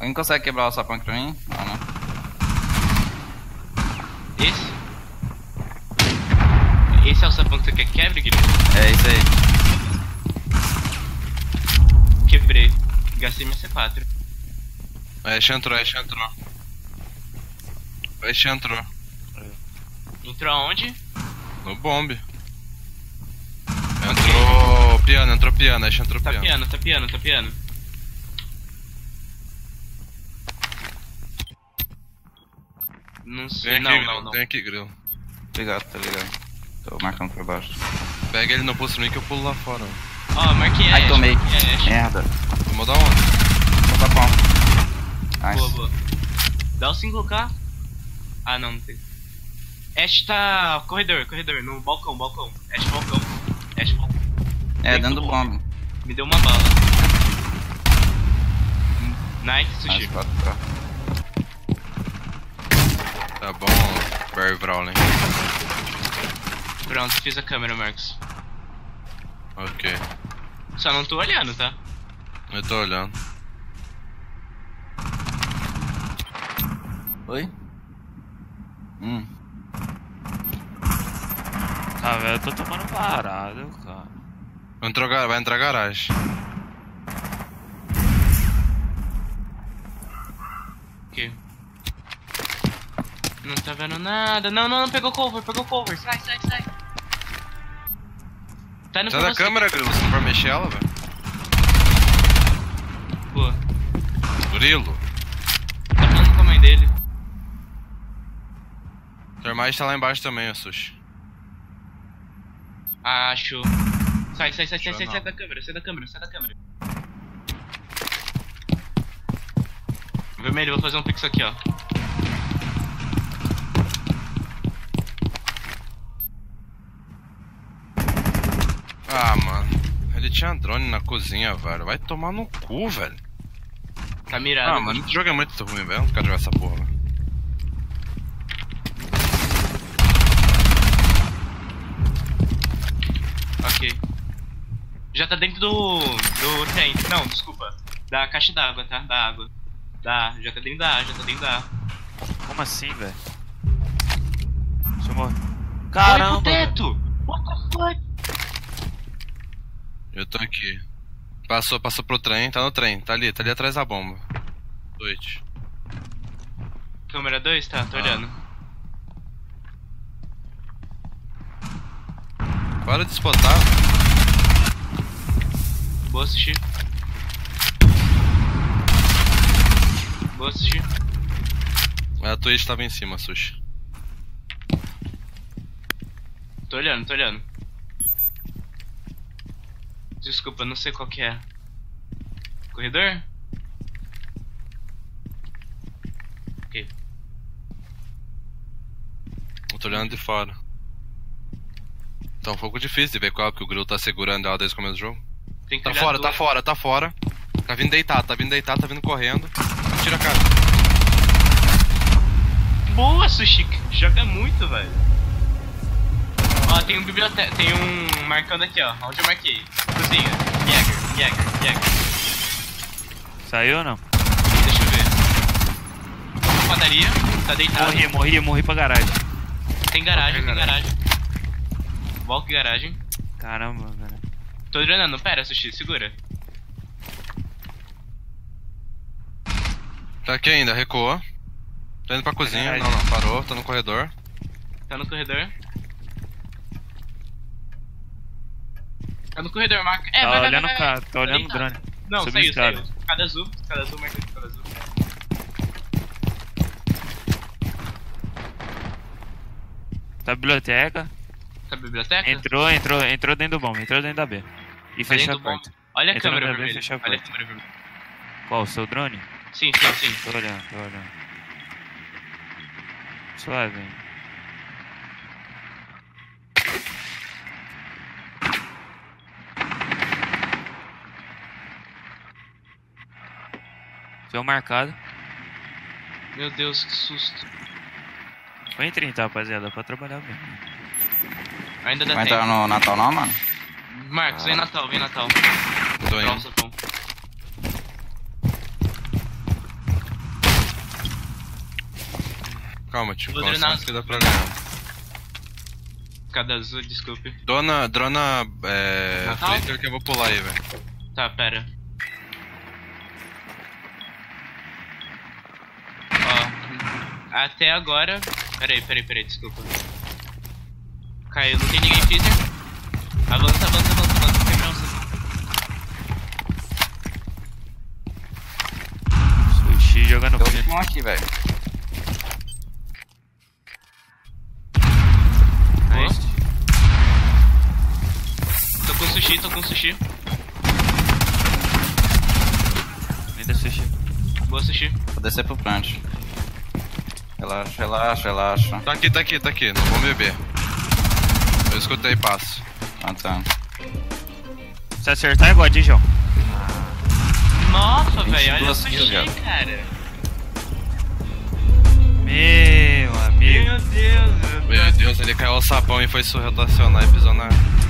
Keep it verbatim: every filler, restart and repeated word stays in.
Alguém consegue quebrar o sapão aqui pra mim? Não, né? Esse? Esse é o sapão que você quer que quebre, Guilherme? É isso aí. Quebrei. Gastei minha C quatro. A Ashe entrou, a Ashe entrou. A Ashe entrou. Entrou aonde? No bombe. Entrou piano, entrou piano, a Ashe entrou Tá piano. piano, tá piano, tá piano. Não sei, Vem não, aqui, não, Grilo, não. vem aqui, Grilo. Tá ligado, tá ligado. Tô marcando por baixo. Pega ele no pulso mim que eu pulo lá fora. Ó, marquei a Ai, Ashe, tomei. marquei a Ashe. Merda. Vou mudar onde? Tô sapão. Boa, Nice. boa. Dá o cinco K. Ah, não, não tem. Ashe tá... corredor, corredor, no balcão, balcão. Ashe balcão. Ashe balcão. É, Dentro dentro do do bombe. Me deu uma bala. Nice, Sushi. Nice, quatro K. Tá bom, Barry Brawling. Pronto, fiz a câmera, Marcos. Ok. Só não tô olhando, tá? Eu tô olhando. Oi? Hum. Ah, velho, eu tô tomando parado, cara. Vai entrar, gar- vai entrar garagem. Ok. Não tá vendo nada. Não, não, não, pegou cover, pegou cover. Sai, sai, sai. Tá indo Sai pra da você. câmera, Grilo, você não vai mexer ela, velho? Boa. Grilo. Tá falando com a mãe dele. Termite tá lá embaixo também, ó, Sushi. Acho. Sai, sai, sai, sai, Acho sai, não. sai da câmera, sai da câmera, sai da câmera. Vermelho, vou fazer um pix aqui, ó. Ah, mano. Ele tinha drone na cozinha, velho. Vai tomar no cu, velho. Tá mirado. Ah, mano, esse jogo é muito ruim, velho. Não quero jogar essa porra, velho. Ok. Já tá dentro do. do trem. Não, desculpa. Da caixa d'água, tá? Da água. Da. Já tá dentro da. Já tá dentro da. Como assim, velho? Deixa eu morrer. Foi Caramba! pro velho. teto! What the fuck? Eu tô aqui. Passou, passou pro trem, tá no trem. Tá ali, tá ali atrás da bomba. Noite. Câmera dois? Tá, tô Ah. olhando. Para de spotar. Boa assistir. Boa assistir. A Twitch tava em cima, Sushi. Tô olhando, tô olhando. Desculpa, não sei qual que é. Corredor? Ok. Eu tô olhando de fora. Tá um pouco difícil de ver qual que o Grilo tá segurando ela desde o começo do jogo. Tem que Tá olhar fora, duas. tá fora, tá fora. Tá vindo deitado, tá vindo deitado, tá vindo correndo. Tira a cara. Boa, Sushi. Joga muito, velho. Ó, tem um biblioteca. Tem um marcando aqui, ó. Onde eu marquei? Cozinha. Jäger, Jäger, Jäger. Saiu ou não? Deixa eu ver. Padaria. Tá deitado. Morri, morri, morri pra garagem. Tem garagem, Qualquer tem garagem. Walk garagem. Caramba, velho. Tô drenando. Pera, Sushi, segura. Tá aqui ainda, recuou. Tá indo pra cozinha. Não, não, parou, tá no corredor. Tá no corredor. Tá no corredor, marca. É, Tá vai, vai, olhando vai, o vai. cara, tá olhando o deitado. drone. Não, Subiu saiu, escada. saiu. Cada azul, cada azul, marca cada azul. Tá biblioteca. Tá na biblioteca? Entrou, entrou, entrou dentro do bomb, entrou dentro da B. E Tá fechou dentro a do porta. bombe. Olha a Entrou câmera na B e vermelha. fechou a Olha a porta. câmera vermelha. Qual, o seu drone? Sim, sim, sim. Tô olhando, tô olhando. Suave, hein. Seu marcado. Meu Deus, que susto. Foi em trinta, rapaziada, dá pra trabalhar bem. Ainda dá Vai tempo. entrar no Natal não, mano? Marcos, vem Natal, vem Natal. Tô indo. Nossa, pão. Calma, tio. Vou Concentra drenar. que dá pra ganhar. Cada azul, desculpe. Drona, drona, é... Natal? Flicker que eu vou pular aí, velho. Tá, pera. Ó, até agora... Peraí, peraí, peraí, desculpa. Caiu, não tem ninguém freezer. Avança, avança, avança, avança, segurança. Sushi jogando Deu freezer. um aqui, velho. Aí. Tô com sushi, tô com sushi. Linda sushi. Boa sushi. Vou descer pro plant. Relaxa, relaxa, relaxa. Tá aqui, tá aqui, tá aqui. Não vamos beber. Eu escutei passo. Ah, tá. Se acertar é God, João. Nossa, vinte e velho, olha o duas sushi, kills já. cara. Meu amigo. Meu Deus, meu Meu Deus, ele caiu ao sapão e foi surrotacionar e pisou na...